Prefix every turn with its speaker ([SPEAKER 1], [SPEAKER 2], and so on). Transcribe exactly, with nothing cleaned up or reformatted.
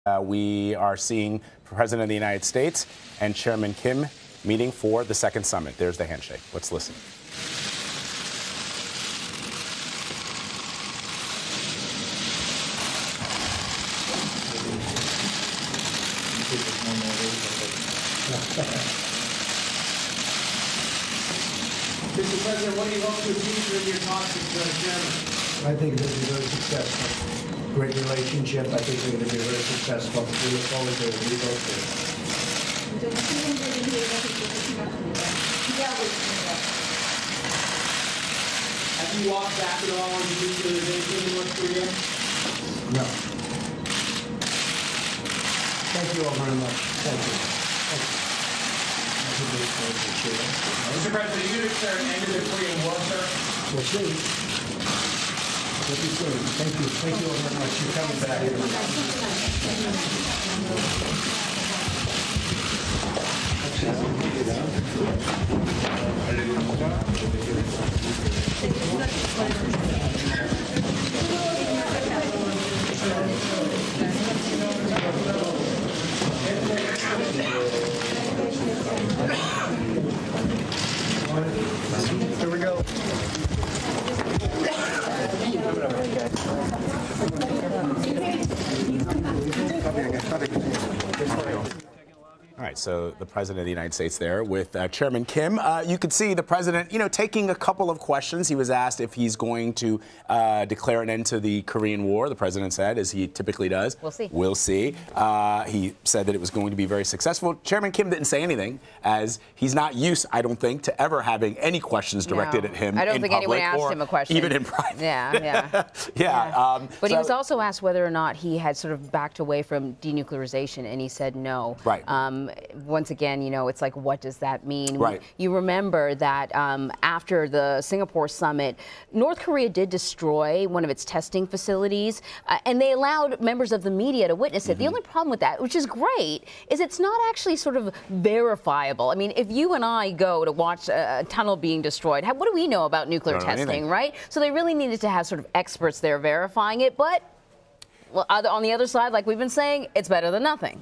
[SPEAKER 1] Uh, we are seeing President of the United States and Chairman Kim meeting for the second summit. There's the handshake. Let's listen.
[SPEAKER 2] Mister President, what do you hope to achieve during your talks with the chairman?
[SPEAKER 3] I think it'll be very successful. Great relationship. I think we're going to be very successful. We look forward to it. We both do.
[SPEAKER 2] Have you walked back at all on denuclearization in North Korea?
[SPEAKER 3] No. Thank you all very much. Thank you. Thank you.
[SPEAKER 2] Mister President, are you going to declare an end to the Korean War, sir?
[SPEAKER 3] We'll see. We'll be soon. Thank you. Thank you all very much. You're coming back. Here we go.
[SPEAKER 1] All right, so the President of the United States there with uh, Chairman Kim. Uh, you could see the President, you know, taking a couple of questions. He was asked if he's going to uh, declare an end to the Korean War. The President said, as he typically does.
[SPEAKER 4] We'll see.
[SPEAKER 1] We'll see. Uh, he said that it was going to be very successful. Chairman Kim didn't say anything, as he's not used, I don't think, to ever having any questions directed
[SPEAKER 4] no.
[SPEAKER 1] at him
[SPEAKER 4] I don't
[SPEAKER 1] in
[SPEAKER 4] think
[SPEAKER 1] public
[SPEAKER 4] anyone asked
[SPEAKER 1] or
[SPEAKER 4] him a question.
[SPEAKER 1] even in private.
[SPEAKER 4] Yeah, yeah.
[SPEAKER 1] yeah.
[SPEAKER 4] yeah.
[SPEAKER 1] Um,
[SPEAKER 4] but
[SPEAKER 1] so,
[SPEAKER 4] he was also asked whether or not he had sort of backed away from denuclearization, and he said no.
[SPEAKER 1] Right.
[SPEAKER 4] Um, once again, you know, it's like, what does that mean?
[SPEAKER 1] Right.
[SPEAKER 4] You remember that um, after the Singapore summit, North Korea did destroy one of its testing facilities, uh, and they allowed members of the media to witness it. Mm-hmm. The only problem with that, which is great, is it's not actually sort of verifiable. I mean, if you and I go to watch a, a tunnel being destroyed, how, what do we know about nuclear testing,
[SPEAKER 1] anything.
[SPEAKER 4] right? So they really needed to have sort of experts there verifying it, but well, on the other side, like we've been saying, it's better than nothing.